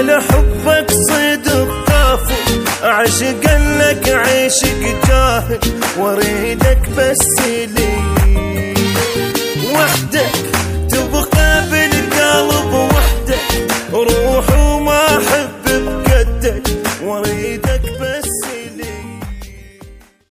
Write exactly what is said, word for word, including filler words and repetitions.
لحبك صدق كافو، أعشق لك عشق جاهل واريدك بس لي.